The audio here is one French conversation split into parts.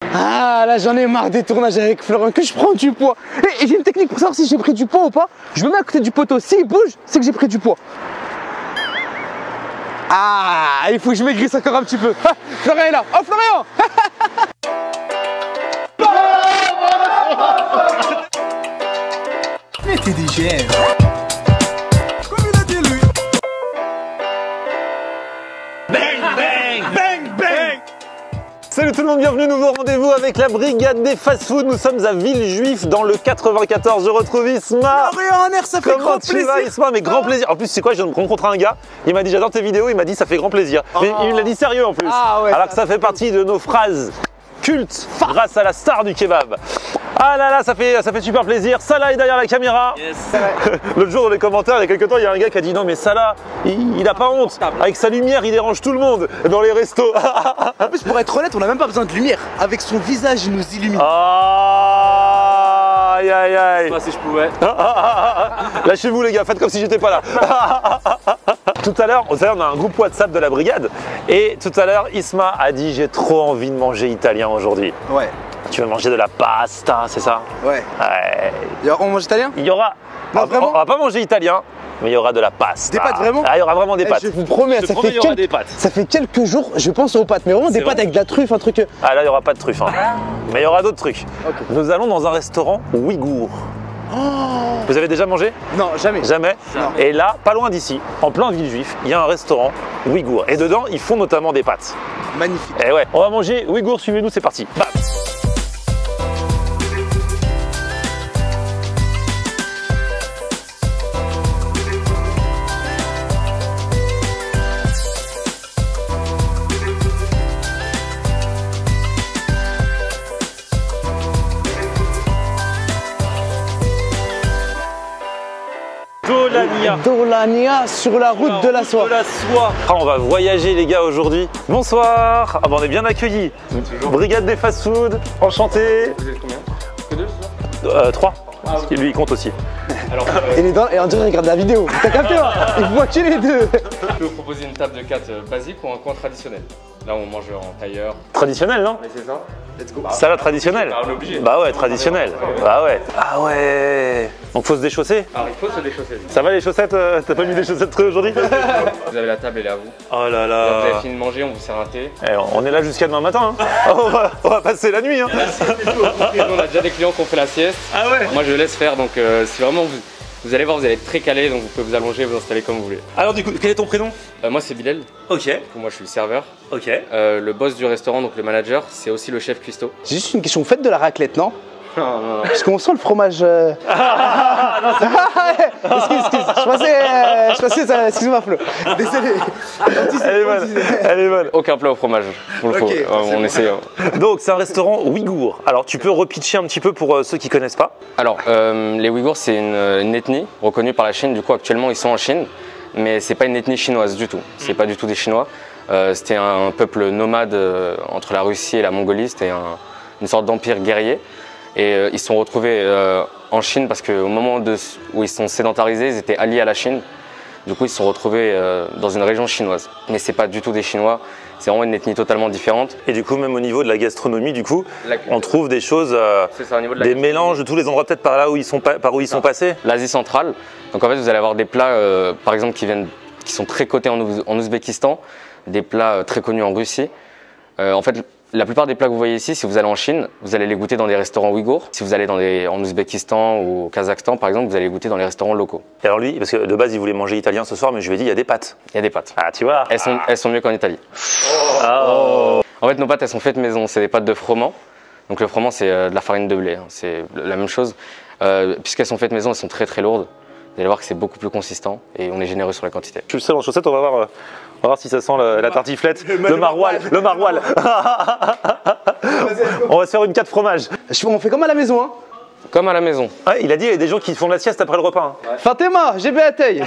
Ah là j'en ai marre des tournages avec Florent, que je prends du poids. Et j'ai une technique pour savoir si j'ai pris du poids ou pas. Je me mets à côté du poteau, s'il bouge, c'est que j'ai pris du poids. Ah, il faut que je maigrisse encore un petit peu. Ah, Florian est là. Oh Florian. Mais t'es des GM. Comme il a dit lui. Bang, bang, bang, bang. Salut tout le monde, bienvenue, nouveau rendez-vous avec la brigade des fast-food. Nous sommes à Villejuif dans le 94. Je retrouve Isma. Ça fait Comment grand tu plaisir. vas Isma? Mais grand plaisir. En plus, c'est quoi? Je viens de rencontrer un gars. Il m'a dit j'adore tes vidéos. Il m'a dit ça fait grand plaisir. Mais il l'a dit sérieux en plus. Ah ouais, alors que ça fait partie de nos phrases cultes grâce à la star du kebab. Ah là là, ça fait super plaisir. Salah est derrière la caméra. Yes. L'autre jour dans les commentaires, il y a quelques temps, il y a un gars qui a dit non mais Salah, il a pas honte. Avec sa lumière, il dérange tout le monde dans les restos. En plus, pour être honnête, on n'a même pas besoin de lumière. Avec son visage, il nous illumine. Ah, aïe aïe aïe. Moi si je pouvais. Lâchez-vous les gars, faites comme si j'étais pas là. Tout à l'heure, on a un groupe WhatsApp de la brigade et tout à l'heure, Isma a dit j'ai trop envie de manger italien aujourd'hui. Ouais. Tu veux manger de la pasta, c'est ça? Ouais. Ouais. On mange italien? Il y aura. Non, vraiment on va pas manger italien, mais il y aura de la pasta. Des pâtes vraiment? Ah, il y aura vraiment des pâtes. Je vous promets, ça fait, il y aura des pâtes. ça fait quelques jours, je pense aux pâtes, mais vraiment des C'est pâtes vrai avec de la truffe, un truc. Ah là, il n'y aura pas de truffe. Hein. Mais il y aura d'autres trucs. Okay. Nous allons dans un restaurant ouïghour. Vous avez déjà mangé? Non, jamais. Jamais. Non. Et là, pas loin d'ici, en plein Villejuif, il y a un restaurant ouïghour. Et dedans, ils font notamment des pâtes. Magnifique. Et ouais, on va manger ouïghour, suivez-nous, c'est parti. Bam. Dolania. Dolania sur la route de la soie. Ah, on va voyager les gars aujourd'hui. Bonsoir. Ah bah on est bien accueillis. Brigade des fast-food, enchanté. Vous êtes combien? Que deux ce soir? 3. Parce que lui il compte aussi. Alors, Et on dirait qu'il regarde la vidéo. T'as capté hein? Il voit que les deux. je peux vous proposer une table de 4 basique ou un coin traditionnel. Là on mange en tailleur. Traditionnel non? Mais c'est ça. Let's go. Salade traditionnelle. Ah, on est obligé. Bah ouais, traditionnel. Bah ouais. Ah ouais. Donc faut se déchausser. Alors il faut se déchausser. Ça va les chaussettes? T'as pas mis des chaussettes creuses aujourd'hui? Vous avez la table, elle est à vous. Oh là Quand vous avez là. fini de manger, on vous sert un thé. Eh, on est là jusqu'à demain matin. Hein. On va passer la nuit. Hein. On a déjà des clients qui ont fait la sieste. Ah ouais. Moi je laisse faire, donc si vraiment vous allez voir, vous allez être très calé, donc vous pouvez vous allonger, vous installer comme vous voulez. Alors du coup, quel est ton prénom? Moi c'est Bilal, Ok. du coup moi je suis le serveur. Ok. Le boss du restaurant, donc le manager, c'est aussi le chef cuistot. J'ai juste une question, vous faites de la raclette, non? Non, non, non. Parce qu'on sent le fromage. Excuse, je pensais ça. Excuse-moi Flo. Désolé. Elle est bonne. Elle est bonne. Aucun plat au fromage, pour le coup. Ok, On essaye. Donc c'est un restaurant ouïghour. Alors tu peux repitcher un petit peu pour ceux qui connaissent pas. Alors, les Ouïghours, c'est une ethnie reconnue par la Chine. Du coup, actuellement, ils sont en Chine, mais c'est pas une ethnie chinoise du tout. C'est pas du tout des Chinois. C'était un peuple nomade entre la Russie et la Mongolie. C'était une sorte d'empire guerrier. Et ils se sont retrouvés en Chine parce qu'au moment où ils se sont sédentarisés, ils étaient alliés à la Chine. Du coup, ils se sont retrouvés dans une région chinoise. Mais c'est pas du tout des Chinois. C'est vraiment une ethnie totalement différente. Et du coup, même au niveau de la gastronomie, du coup, La- on trouve des choses, C'est ça, au niveau de la des gastronomie. mélanges de tous les endroits peut-être par là où ils sont, par où ils sont passés. L'Asie centrale. Donc en fait, vous allez avoir des plats, par exemple, qui sont très cotés en Ouzbékistan, des plats très connus en Russie. En fait, la plupart des plats que vous voyez ici, si vous allez en Chine, vous allez les goûter dans des restaurants ouïghours. Si vous allez en Ouzbékistan ou au Kazakhstan, par exemple, vous allez les goûter dans les restaurants locaux. Et alors lui, parce que de base il voulait manger italien ce soir, mais je lui ai dit il y a des pâtes. Il y a des pâtes. Ah tu vois. Elles sont mieux qu'en Italie. Oh. En fait, nos pâtes, elles sont faites maison. C'est des pâtes de froment. Donc le froment, c'est de la farine de blé. Hein. C'est la même chose. Puisqu'elles sont faites maison, elles sont très très lourdes. Vous allez voir que c'est beaucoup plus consistant et on est généreux sur la quantité. Je suis le seul en chaussettes, on va voir si ça sent la tartiflette, le maroilles. On va se faire une 4 fromages. On fait comme à la maison, hein. Comme à la maison. Ouais, il a dit il y a des gens qui font la sieste après le repas. Hein. Fatima, j'ai bien la taille.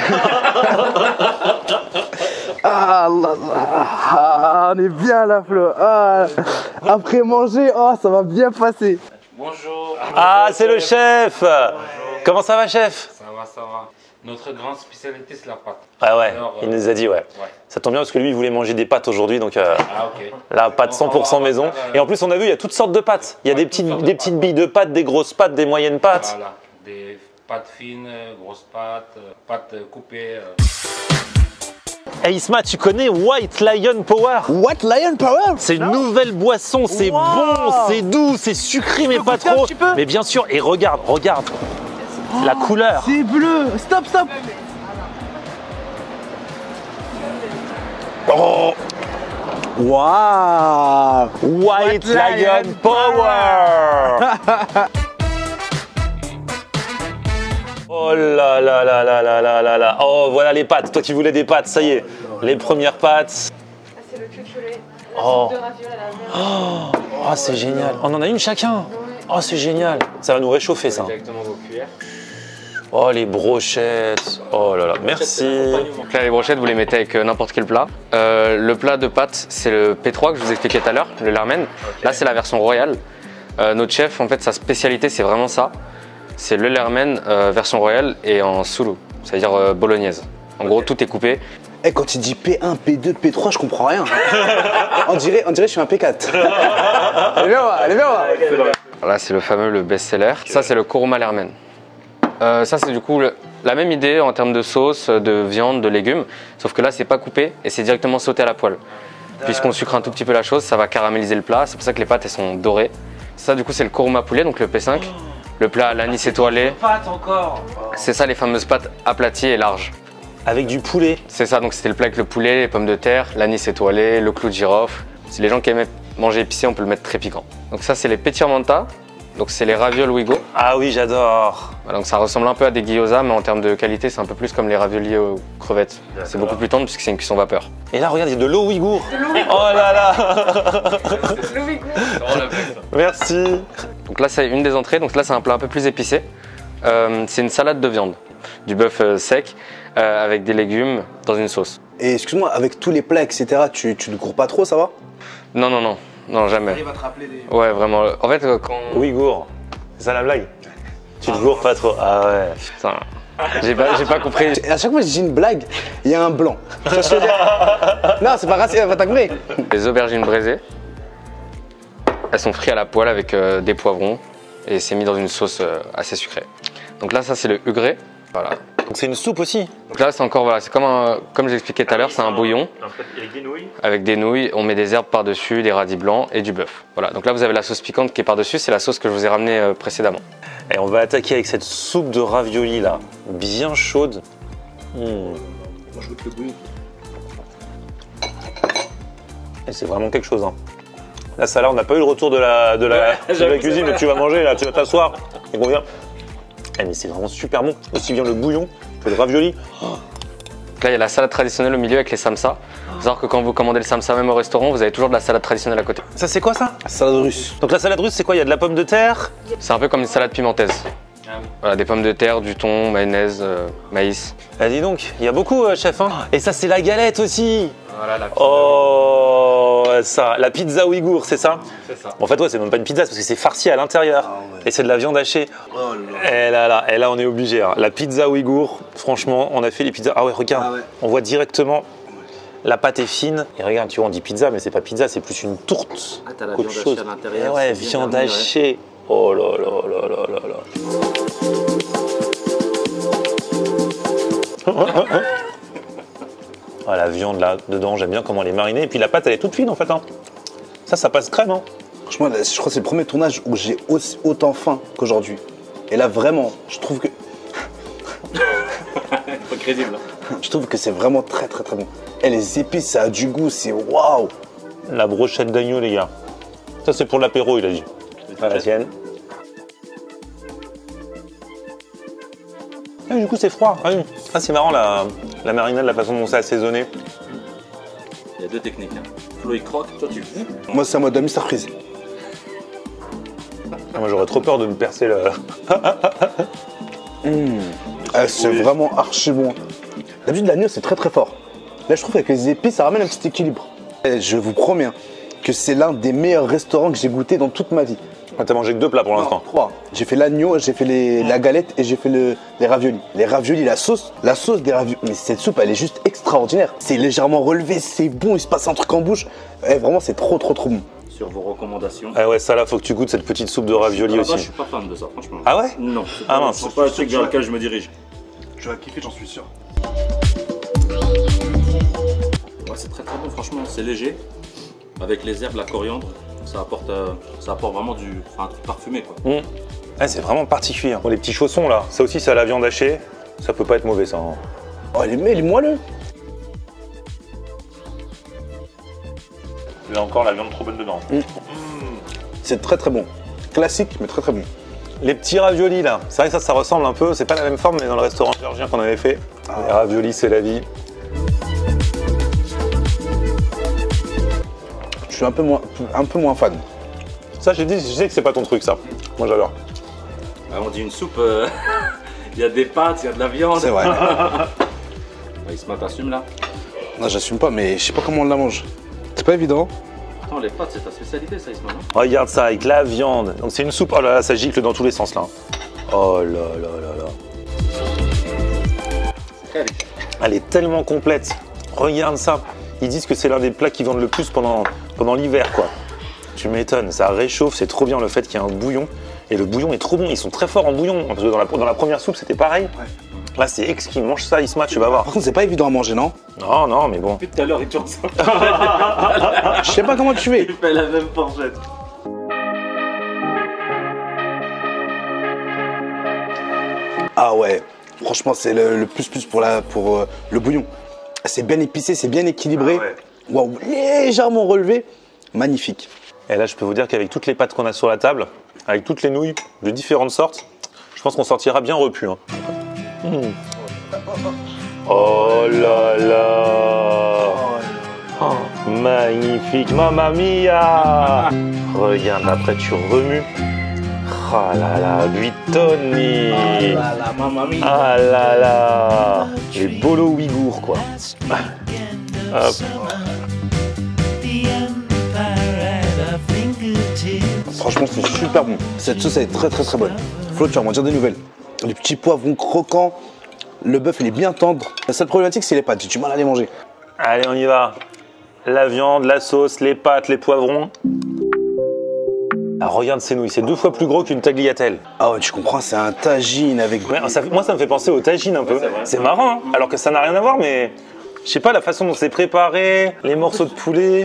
Ah, là, là. Ah, on est bien là, Flo. Ah, après manger, oh, ça va bien passer. Bonjour. Ah, c'est le chef. Comment ça va, chef? Ça va, ça va. Notre grande spécialité, c'est la pâte. Ah ouais, Alors, il nous a dit, ouais. Ça tombe bien parce que lui, il voulait manger des pâtes aujourd'hui, donc Ah, ok. la pâte 100% maison. Et en plus, on a vu, il y a toutes sortes de pâtes. Il y a des petites billes de pâtes, des grosses pâtes, des moyennes pâtes. Voilà, des pâtes fines, grosses pâtes, pâtes coupées. Hey Isma, tu connais White Lion Power? What Lion Power? C'est une nouvelle boisson, c'est Wow. bon, c'est doux, c'est sucré, mais pas goûter un trop. petit peu? Mais bien sûr, et regarde, regarde. La couleur. C'est bleu. Stop, stop. Oh, Waouh. White Lion Lion Power. Oh là là là là là là là là. Oh, voilà les pâtes. Toi qui voulais des pâtes, ça y est. Les premières pâtes. C'est le cuculé, Oh. de ravioles à la viande. Oh, c'est génial. On en a une chacun. Oh, c'est génial. Ça va nous réchauffer, ça. Directement vos cuillères. Oh, les brochettes. Oh là là, merci. Donc là, les brochettes, vous les mettez avec n'importe quel plat. Le plat de pâtes, c'est le P3 que je vous expliquais tout à l'heure, le lermen. Là, c'est la version royale. Notre chef, en fait, sa spécialité, c'est vraiment ça. C'est le lermen version royale et en soulou, c'est-à-dire bolognaise. En gros, tout est coupé. Eh, quand il dit P1, P2, P3, je comprends rien. on dirait je suis un P4. Allez, viens voir, allez, viens voir. Là, c'est le fameux le best-seller. Ça, c'est le korma lermen. Ça, c'est du coup la même idée en termes de sauce, de viande, de légumes. Sauf que là, c'est pas coupé et c'est directement sauté à la poêle. Puisqu'on sucre un tout petit peu la chose, ça va caraméliser le plat. C'est pour ça que les pâtes, elles sont dorées. Ça, du coup, c'est le korma poulet, donc le P5. Le plat à l'anis étoilé. Pâtes encore. C'est ça, les fameuses pâtes aplaties et larges. Avec du poulet. C'est ça, donc c'était le plat avec le poulet, les pommes de terre, l'anis étoilé, le clou de girofle. Si les gens qui aiment manger épicé, on peut le mettre très piquant. Donc ça, c'est les petirmenta. Donc c'est les ravioles Ouigo. Ah oui, j'adore. Voilà, donc ça ressemble un peu à des gyoza, mais en termes de qualité, c'est un peu plus comme les raviolis aux crevettes. C'est beaucoup plus tendre puisque c'est une cuisson vapeur. Et là, regarde, il y a de l'eau ouïghour. l'eau ouïghour. Oh là là. Le Ouïghour. Merci. Donc là, c'est une des entrées. Donc là, c'est un plat un peu plus épicé. C'est une salade de viande, du bœuf sec avec des légumes dans une sauce. Et excuse-moi, avec tous les plats, etc., tu ne cours pas trop, ça va? Non, non, non, non, jamais. va te rappeler des... Ouais, vraiment. En fait, quand. Ouïghour. C'est ça la blague? Tu te gourres pas trop. Ah ouais. Putain, j'ai pas compris. Et à chaque fois que je dis une blague, il y a un blanc. Tu vois ce que je veux dire? Non, c'est pas raciste, t'as compris? Les aubergines braisées, elles sont frites à la poêle avec des poivrons et c'est mis dans une sauce assez sucrée. Donc là, ça, c'est le hugré. Voilà. Donc c'est une soupe aussi. Donc là, c'est encore, voilà, c'est comme j'expliquais tout à l'heure, c'est un bouillon. Avec des nouilles. Avec des nouilles, on met des herbes par-dessus, des radis blancs et du bœuf. Voilà, donc là vous avez la sauce piquante qui est par-dessus, c'est la sauce que je vous ai ramenée précédemment. Et on va attaquer avec cette soupe de ravioli là, bien chaude. Et c'est vraiment quelque chose. Hein. Là, ça là, on n'a pas eu le retour de la cuisine, mais tu vas manger là, tu vas t'asseoir. Et combien? Eh, mais c'est vraiment super bon, aussi bien le bouillon que le ravioli. Donc là, il y a la salade traditionnelle au milieu avec les samsa. Il faut savoir que quand vous commandez le samsa même au restaurant, vous avez toujours de la salade traditionnelle à côté. Ça, c'est quoi ça? Salade russe. Donc la salade russe, c'est quoi? Il y a de la pomme de terre? C'est un peu comme une salade pimentaise. Voilà, des pommes de terre, du thon, mayonnaise, maïs. Ah, dis donc, il y a beaucoup, chef. Hein. Et ça, c'est la galette aussi. Voilà, la Oh, ça, la pizza ouïghour, c'est ça? C'est ça. En fait, ouais, c'est même pas une pizza, parce que c'est farci à l'intérieur. Et c'est de la viande hachée. Et là, on est obligé. Hein. La pizza ouïghour, franchement, on a fait les pizzas. Ah ouais, regarde, on voit directement, la pâte est fine. Et regarde, tu vois, on dit pizza, mais c'est pas pizza, c'est plus une tourte. Ah, t'as la qu'autre viande chose. hachée à l'intérieur. Et ouais, c'est bien viande garni, ouais. hachée. Oh là là là là là là. Ah, la viande là dedans, j'aime bien comment elle est marinée. Et puis la pâte, elle est toute fine en fait. Hein. Ça passe crème. Hein. Franchement, là, je crois que c'est le premier tournage où j'ai autant faim qu'aujourd'hui. Et là, vraiment, je trouve que... Pas crédible. Je trouve que c'est vraiment très très très bon. Et les épices, ça a du goût, c'est waouh. La brochette d'agneau, les gars. Ça, c'est pour l'apéro, il a dit. Ah, la sienne. Ah, du coup, c'est froid. Ah, oui. Ah, c'est marrant la marinade, la façon dont c'est assaisonné. Il y a deux techniques. Hein. Flo il croque, toi tu... Moi, c'est un mode Mr Freeze. Ah, moi, j'aurais trop peur de me percer le. Ah, c'est vraiment archi bon. D'habitude, l'agneau, c'est très très fort. Là, je trouve qu'avec les épices, ça ramène un petit équilibre. Et je vous promets, hein, que c'est l'un des meilleurs restaurants que j'ai goûté dans toute ma vie. Ah, t'as mangé que 2 plats pour l'instant. 3. J'ai fait l'agneau, j'ai fait la galette et j'ai fait les raviolis. Les raviolis, la sauce des raviolis. Mais cette soupe, elle est juste extraordinaire. C'est légèrement relevé, c'est bon, il se passe un truc en bouche. Vraiment, c'est trop bon. Sur vos recommandations. Ah ouais, ça là, faut que tu goûtes cette petite soupe de ravioli aussi. Je suis pas fan de ça, franchement. Ah ouais? Non. Ah mince. C'est pas le truc vers lequel je me dirige. Tu vas kiffer, j'en suis sûr. Ouais, c'est très bon, franchement. C'est léger. Avec les herbes, la coriandre, ça apporte vraiment un truc parfumé, quoi. Ah, c'est vraiment particulier. Bon, les petits chaussons là, ça aussi, c'est à la viande hachée. Ça peut pas être mauvais, ça. Hein. Oh, il est moelleux. Il y a encore la viande trop bonne dedans. C'est très bon. Classique, mais très bon. Les petits raviolis là, c'est vrai que ça ressemble un peu, c'est pas la même forme, mais dans le restaurant géorgien qu'on avait fait. Les raviolis, c'est la vie. Je suis un peu moins fan. Ça, je sais que c'est pas ton truc, ça. Moi, j'adore. Ah, on dit une soupe, il y a des pâtes, il y a de la viande. C'est vrai. Isma, t'assumes là? Non, j'assume pas, mais je sais pas comment on la mange. C'est pas évident. Attends, les pâtes, c'est ta spécialité, ça, Isma, non? Regarde ça, avec la viande. Donc, c'est une soupe. Oh là là, ça gicle dans tous les sens là. Oh là là là là. Elle est tellement complète. Regarde ça. Ils disent que c'est l'un des plats qui vendent le plus pendant l'hiver, quoi. Tu m'étonnes, ça réchauffe, c'est trop bien le fait qu'il y ait un bouillon. Et le bouillon est trop bon, ils sont très forts en bouillon. Parce que dans la première soupe, c'était pareil. Ouais. Là, c'est exquis. Mange ça, Isma, tu vas voir. Par contre, c'est pas évident à manger, non? Non, mais bon. Depuis tout à l'heure, il tourne ça. Je sais pas comment tu fais. Il fait la même fourchette. Ah ouais, franchement, c'est le plus pour le bouillon. C'est bien épicé, c'est bien équilibré. Waouh, légèrement relevé. Magnifique. Et là, je peux vous dire qu'avec toutes les pâtes qu'on a sur la table, avec toutes les nouilles de différentes sortes, je pense qu'on sortira bien repu. Hein. Oh là là, magnifique, mamma mia. Regarde, après tu remues. Ah là là, buitoni. Ah là là, mamma mia. Ah là là, les bolos ouïghours quoi. Hop. Franchement, c'est super bon. Cette sauce, elle est très bonne. Flo, tu vas m'en dire des nouvelles. Les petits poivrons croquants. Le bœuf, il est bien tendre. La seule problématique, c'est les pâtes. J'ai du mal à les manger. Allez, on y va. La viande, la sauce, les pâtes, les poivrons. Ah, regarde ces nouilles, c'est 2 fois plus gros qu'une tagliatelle. Ah ouais, tu comprends, c'est un tagine avec... Ouais, moi, ça me fait penser au tagine un peu. C'est marrant, hein, alors que ça n'a rien à voir, mais... Je sais pas, la façon dont c'est préparé, les morceaux de poulet...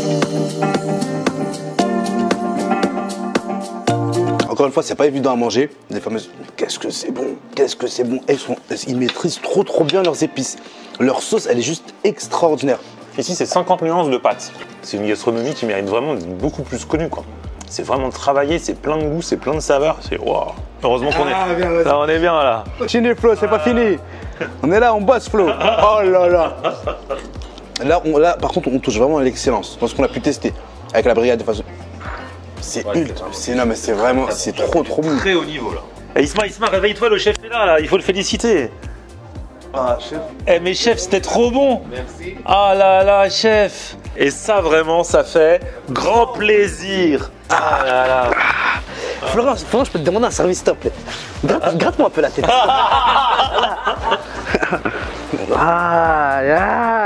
Encore une fois, c'est pas évident à manger. Les fameuses, qu'est-ce que c'est bon, qu'est-ce que c'est bon. Ils maîtrisent trop bien leurs épices. Leur sauce, elle est juste extraordinaire. Ici, c'est 50 nuances de pâtes. C'est une gastronomie qui mérite vraiment d'être beaucoup plus connue, quoi. C'est vraiment travaillé, c'est plein de goût, c'est plein de saveurs. C'est waouh. Heureusement qu'on est. Bien, là, on est bien là. Continue Flo, c'est pas fini. On est là, on bosse Flo. Oh là là. Là, par contre, on touche vraiment à l'excellence dans ce qu'on a pu tester avec la brigade de façon. C'est ultra. Non mais c'est vraiment, c'est trop bon. Très haut niveau là. Et Isma, réveille-toi, le chef est là, il faut le féliciter. Ah chef. Eh mais chef, c'était trop bon. Merci. Ah là là, chef. Et ça vraiment, ça fait grand plaisir. Ah là là. Florent, je peux te demander un service, s'il te plaît. Gratte-moi un peu la tête. Ah là.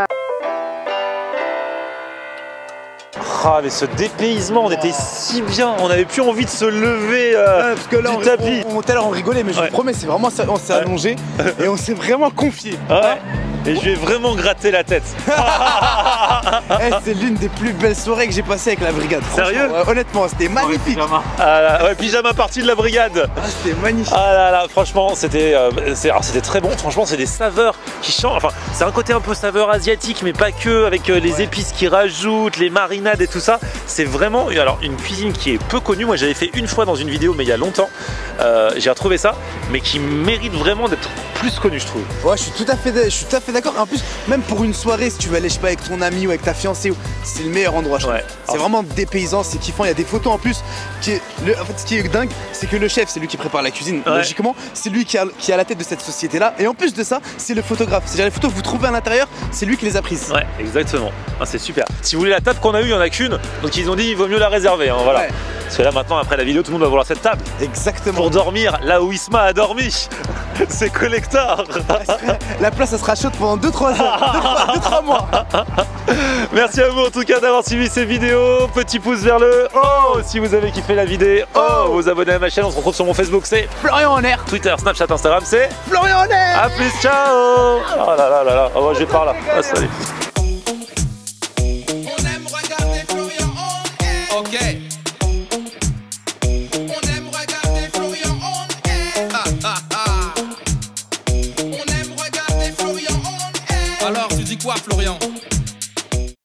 Ah mais ce dépaysement, on était si bien, on n'avait plus envie de se lever Parce que là, du tapis. on rigolait, mais je vous promets, c'est vraiment ça, on s'est allongé et on s'est vraiment confié. Ouais. Et je vais vraiment gratter la tête. C'est l'une des plus belles soirées que j'ai passées avec la brigade. Sérieux? Honnêtement, c'était magnifique. Ah là, ouais, pyjama partie de la brigade. Ah, c'était magnifique. Ah là là, franchement, c'était très bon. Franchement, c'est des saveurs qui changent. Enfin, c'est un côté un peu saveur asiatique, mais pas que, avec les épices qu'ils rajoutent, les marinades et tout ça. C'est vraiment une cuisine qui est peu connue. Moi, j'avais fait une fois dans une vidéo, mais il y a longtemps. J'ai retrouvé ça, mais qui mérite vraiment d'être plus connue, je trouve. Ouais, je suis tout à fait d'accord d'accord. En plus, même pour une soirée, si tu veux aller, je sais pas, avec ton ami ou avec ta fiancée, c'est le meilleur endroit. Je trouve. Ouais. C'est vraiment dépaysant, c'est kiffant. Il y a des photos en plus. En fait, ce qui est dingue, c'est que le chef, c'est lui qui prépare la cuisine. Ouais. Logiquement, c'est lui qui est à la tête de cette société-là. Et en plus de ça, c'est le photographe. C'est-à-dire les photos que vous trouvez à l'intérieur, c'est lui qui les a prises. Ouais, exactement. Ah, c'est super. Si vous voulez la table qu'on a eue, il n'y en a qu'une. Donc ils ont dit il vaut mieux la réserver. Hein, voilà. Ouais. Parce que là maintenant, après la vidéo, tout le monde va vouloir cette table. Exactement. Pour dormir là où Isma a dormi. C'est collector. La place, ça sera chaude pendant 2-3 heures. 2-3 mois. Merci à vous en tout cas d'avoir suivi ces vidéos. Petit pouce vers le haut si vous avez kiffé la vidéo. Oh, vous abonnez à ma chaîne. On se retrouve sur mon Facebook, c'est Florian en air. Twitter, Snapchat, Instagram, c'est Florian en air. à plus, ciao. Oh là là là là. Oh, je vais par là. Ah, salut. On aime regarder Florian on air. Ok. On aime regarder Florian on air. Ha, ha, ha. On aime regarder Florian on air. Alors tu dis quoi Florian?